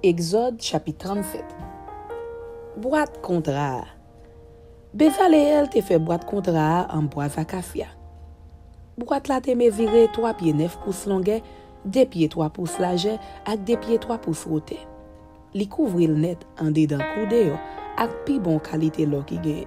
Exode chapitre 37. Boîte contrat. Bezaleel te fait boîte contrat en bois acacia. Boîte la te mesuré 3 pieds 9 pouces longueur, 2 pieds 3 pouces large avec 2 pieds 3 pouces hauteur. Li couvrir net en dedans coude yo ak pi bon qualité l'or ki gen.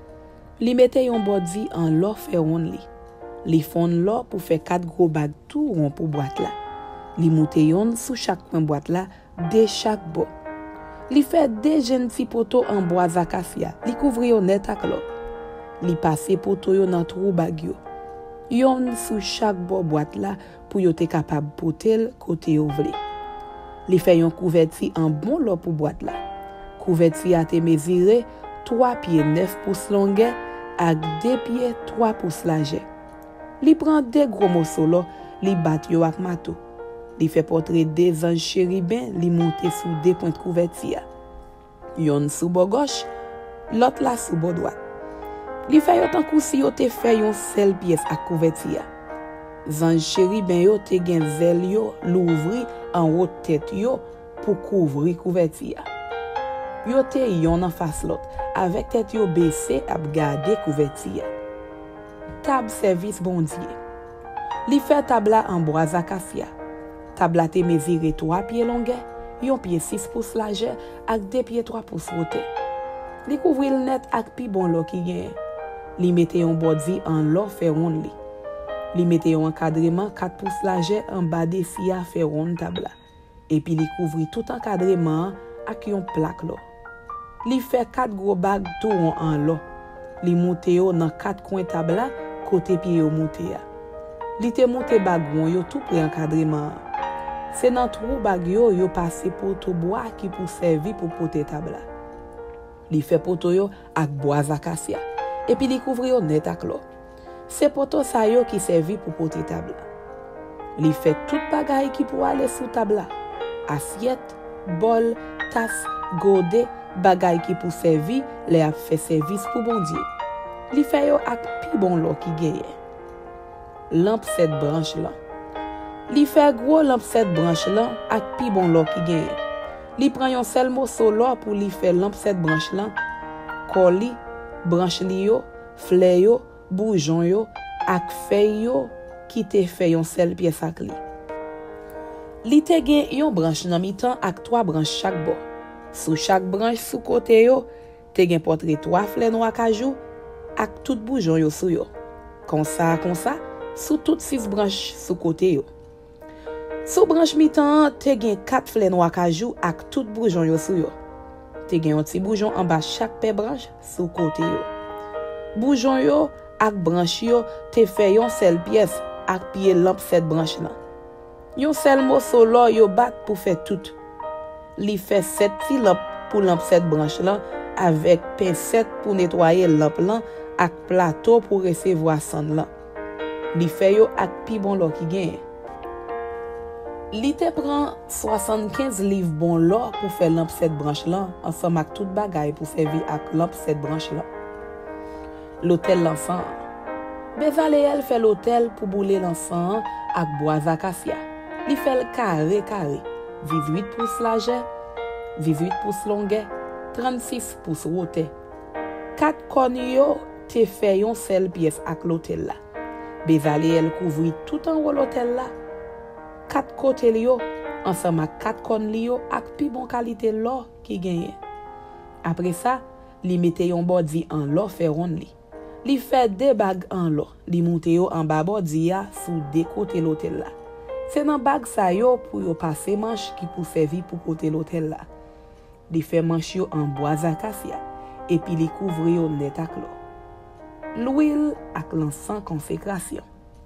Li mette yon body en l'or ferron li. Li fon l'or pour faire 4 gros bag tout rond pour boîte là. Li monte yon sous chaque coin boîte là de chaque bord. Li fait 2 jeunes petits poteaux en bois acacia. Li couvri yon net ak l'or. Li passe poteau yo dans trou bag yo. Yon sous chaque bord boîte là pour yo te capable potel côté yo vle. Li fait yon couverture en bon l'or pour boîte là. Couverture a te mesuré 3 pieds 9 pouces longueur avec 2 pieds 3 pouces large. Li prend 2 gros morceaux l'or, li bat yo ak mato. Li fait portrait 2 anges chérubins, li monte sous 2 points de couverture. Yon sous bord gauche, l'autre là sous bord droite. Li fait yo tan kou si yo te fait yon seul pièce ak couverture. Anges chérubins yo te gen zel yo l'ouvri en haut tête yo pour couvrir couverture. Yo te yon en face l'autre avec tête yo baissé ap garder couverture. Table service bondier. Li fait tabla en bois acacia. Tabla te mesuré 3 pieds longueur, 1 pied 6 pouces large ak 2 pieds 3 pouces hauteur. Li couvri le net ak pi bon l'or ki gen. Li mette yon body en l'or ferron li. Li mette yon encadrement 4 pouces large en bas de sia ferron tabla. Et puis li couvri tout encadrement ak yon plaque l'or. Li fait 4 gros bag tout rond en l'or. Li monte yo dans 4 coins tabla côté pied yo monte ya. Li te monte bag yo tout près encadrement. C'est dans trou bag yo passe poteau bois qui pour servir pour porter tabla. Li fait poteau yo ak bois acacia et puis li couvri yo net ak l'or. C'est poteau sa yo qui servi pour porter tabla. Li fait tout bagay qui pour aller sous tabla. Assiette, bol, tasse, godet, bagay qui pour servir, les a fait service pour bon Dieu. Li fait yo ak pi bon l'or qui gagne. Lampe 7 branches là. Li fait gros lampe 7 branches là ak pi bon l'or qui gagne. Li prend yon seul morceau l'or pour li faire lampe 7 branches là. Koli, branche li yo, fleur yo, bourgeon yo ak feuille yo qui te fait yon seul pièce ak li. Li te gen yon branche nan mi-tan ak 3 branches chaque bord. Sous chaque branche sous côté yo, te gen portrait 3 fleurs noires cajou ak tout bourgeon yo sou yo. Comme ça, sous toutes 6 branches sous côté yo. Sous branche mi-tan, te gen 4 fleurs noires cajou ak tout bourgeon yo sou yo. Te gen un petit bourgeon en bas chaque paire branche sous côté yo. Bourgeon yo ak branche yo te fait yon seul pièce ak pied lampe 7 branche là. Yon seul morceau l'or yo bat pour faire tout. Li fait 7 petits lampes pour lampe 7 branche là avec pincette pour nettoyer lampe là ak plateau pour recevoir sang là. Li fait yo ak pi bon l'or ki gen. Li te prend 75 livres bon l'or pour faire lampe 7 branche là ensemble ak tout bagay pour servir ak lampe 7 branche là. L'hôtel l'enfant. Bezaleel fait l'hôtel pour bouler l'enfant ak bois acacia. Li fait le carré, 18 pouces large, 18 pouces longueur, 36 pouces hauteur. 4 cornes yo te fait yon seul pièce ak l'hôtel là. Bezaleel couvri tout en haut l'hôtel là. 4 côté li yo ensemble ak 4 cornes li yo ak pi bon qualité l'or qui gagne. Après ça, li mette yon body en l'or ferron li. Li fait 2 bagues en l'or. Li monte yo en bas body ya sous 2 côté l'hôtel là. C'est dans bag sa yo pour yo passer manche qui pour servir pour porter l'hôtel là. Li fait manche yo en bois acacia et puis li couvre yo net ak l'or. L'huile ak l'encens consécration.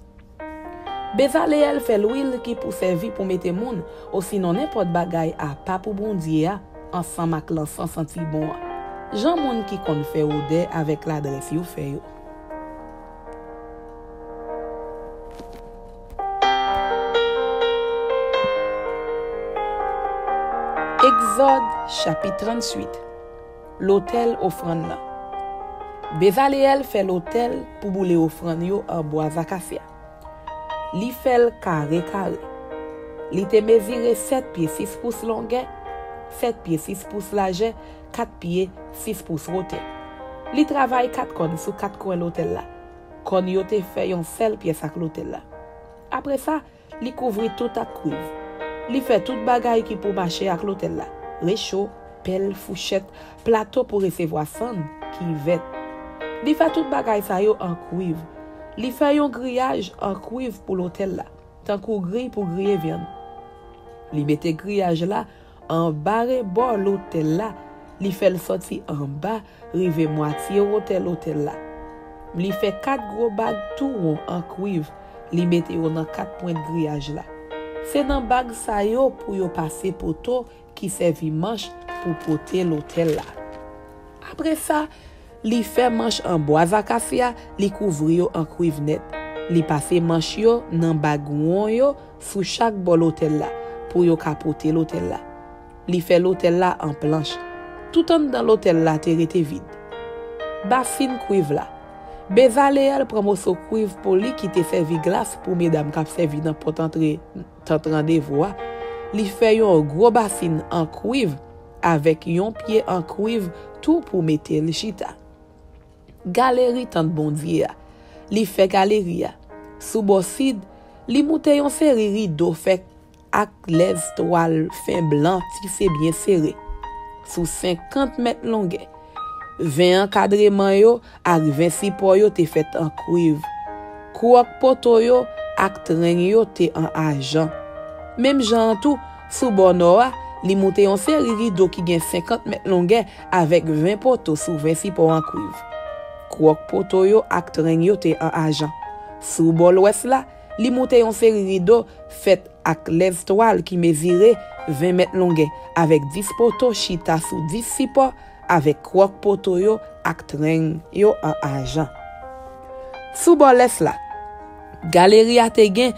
Bezaleel fait l'huile qui pour servir pour mettre moun ou sinon n'importe bagay à pas pour bon Dieu ensemble ak l'encens senti bon. Jean moun qui kon fait odeur avec l'adresse yo fait yo. Exode chapitre 38. L'autel offrande là. Bezaleel fait l'autel pour bouler offrande yo en bois acacia. Li fait carré. Li te mesuré 7 pieds 6 pouces longueur, 7 pieds 6 pouces large, 4 pieds 6 pouces roté. Li travaille 4 cornes sous 4 coins l'hôtel là. Cornes yo te fait yon seul pièce avec l'hôtel là. Après ça, li couvrit tout à cuivre. Li fait tout bagay qui pour marcher avec l'hôtel là. Réchaud, pelle, fourchette, plateau pour recevoir sonde, kivette. Li fait tout bagay sa yo en cuivre. Li fait yon grillage en cuivre pour l'hôtel là. Tant qu'on grille pour griller viande. Li mette grillage là en barre bord l'hôtel là. Li fait le sorti en bas, rive moitié hôtel là. Li fait 4 gros bagues tout rond en cuivre. Li mette yo dans 4 points de grillage là. C'est dans bag sa yo pour yo passer poteau qui servi manche pour porter l'hôtel là. Après ça, li fait manche en bois acacia, li couvri yo en cuivre net. Li passe manche yo dans bag yo sous chaque bol l'hôtel là pour yo capoter l'hôtel là. Li fait l'hôtel là en planche. Tout en dans l'hôtel là te rete vide. Bassine cuivre là. Bevaléal prend morceau cuivre pour lui qui te servi glace pour mesdames qui servi dans pour entrer rendez-vous. Li fait un gros bassine en cuivre avec un pied en cuivre tout pour mettre le chita. Galerie tante Bondier. Li fait galerie. Sous bossid, li monte yon série rideau fait avec les toiles fin blanc tissé bien serré. Sous 50 mètres longueur. 20 encadrement yo ak 26 po yo te fait en cuivre. Kouak poto yo ak tren yo te en argent. Même jan tout, sous bonoa, li monte yon série rideau qui gen 50 mètres longueur avec 20 poteaux sous 26 po en cuivre. Kouak poto yo ak tren yo te en argent. Sous bol ouest là, li monte yon série rideau fait ak les toiles qui mesurait 20 mètres longueur avec 10 poteaux chita sous 10 supports avec croque poto yo ak tren yo en argent. Sous bol est là, galerie a te gen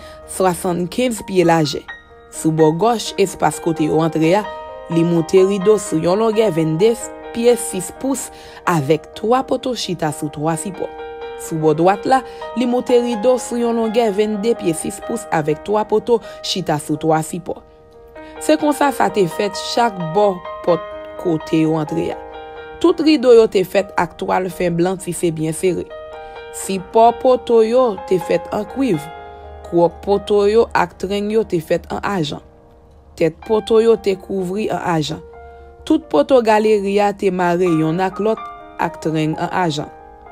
75 pieds large. Sous bord gauche, espace côté yo entrée a, li monte rideau sous yon longueur 22 pieds 6 pouces avec 3 poteaux chita sous 3 supports. Sous bord droite là, li monte rideau sous yon longueur 22 pieds 6 pouces avec 3 poteaux chita sous 3 supports. C'est comme ça te fait chaque bord porte côté yo entrée a. Tout rideau yo te fait ak toile fin blanc tissé bien serré. Si poto yo te fait en cuivre. Croque poto yo ak tren yo te fait en argent. Tête poto yo te couvri en argent. Tout poto galeria te maré yon ak l'autre ak tren en argent.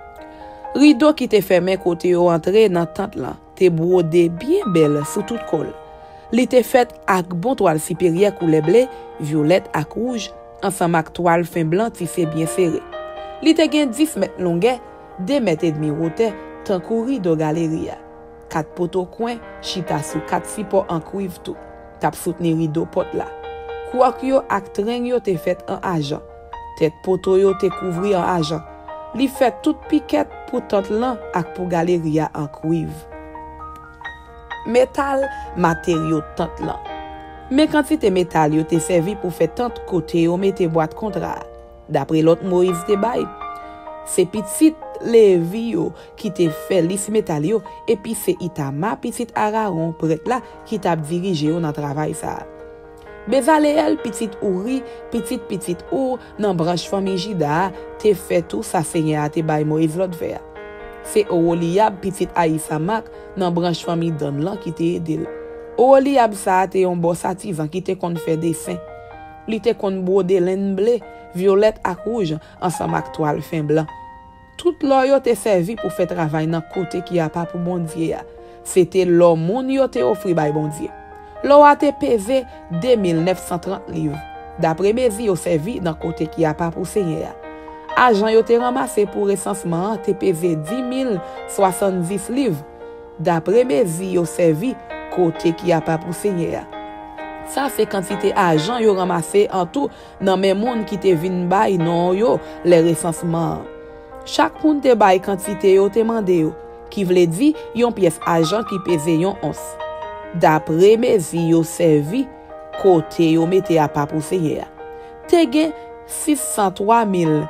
Rideau qui te fermé côté yo entré dans tente là, te brodé bien belle sous toute colle. Li te fait ak bon toile supérieure couleur bleu, violette ak rouge. Ensemble avec toile fin blanc tissé bien serré. Li te gen 10 mètres longueur, 2 mètres et demi hauteur, tant couri de galerie. 4 poteaux coin, chita sous 4 supports en cuivre tout. Tap soutenir rideau porte là. Kouak yo ak tren yo te fait en argent. Tête poteau yo te couvri en argent. Li fait toute piquette pour tante lan ak pour galerie en cuivre. Métal, matériaux tante lan. Mais quantité métal yo te servi pour faire tant côté yo mette boîte contrat. D'après l'autre Moïse te bay, c'est petit Lévi yo qui te fait lis métal yo et puis c'est Itama petit Aaron prêtre là qui t'a dirigé yo dans travail ça. Bezaleel petit Ouri, petit Our dans branche famille Jida te fait tout ça Seigneur te bay Moïse l'autre faire. C'est Oholiab petit Aïsamak dans branche famille Donlan qui te aidé. Oholiab sa te yon boss artisan qui te kon fait dessin. Li te kon brodé laine bleu, violette ak rouge ensemble ak toile fin blanc. Tout l'or yo te servi pour faire travail dans côté qui a pas pour bon Dieu. C'était l'or moun yo te offri bay bon Dieu. L'or a te pesé 2930 livres. D'après mes yo servi dans côté qui a pas pour Seigneur. Argent yo te ramassé pour recensement te pesé 10 070 livres. D'après mes yo servi côté qui a pas pour Seigneur. Ça c'est quantité argent yo ramassé en tout dans mes monde qui te vinn bay non yo les recensements. Chaque moun te bay quantité yo te mande yo qui vle di yon pièce argent qui pesait yon once. D'après mes yo servi côté yo mette à pas pour Seigneur. Te gen 603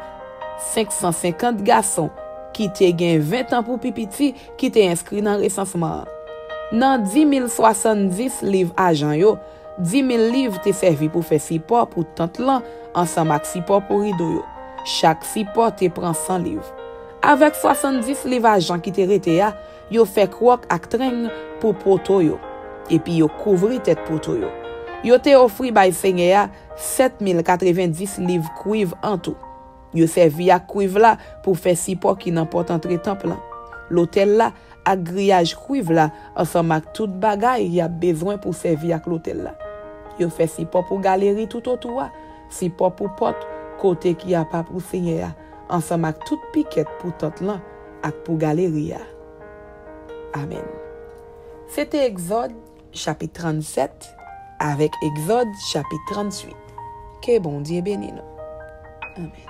550 garçons qui te gen 20 ans pour pipiti qui te inscrit dans recensement. Dans 10 070 livres argent yo, 10 000 livres te servi pour faire support pour tante lan, ensemble avec support pour rideau yo. Chaque support te prend 100 livres. Avec 70 livres argent qui te rete ya, yo fait croc ak tren pour poto yo. Et puis yo couvri tête poto yo. Yo te offri bay Seigneur 7090 livres cuivre en tout. Yo servi à cuivre là pour faire support qui n'importe entre temple là. L'hôtel là à grillage cuivre là ensemble avec toute bagaille y a besoin pour servir avec l'hôtel là. Yo fait support pour galerie tout autour, support pour porte côté qui a pas pour Seigneur ensemble avec toute piquette pour tante là et pour galerie. Amen. C'était Exode chapitre 37 avec Exode chapitre 38. Que bon Dieu bénisse nous. Amen.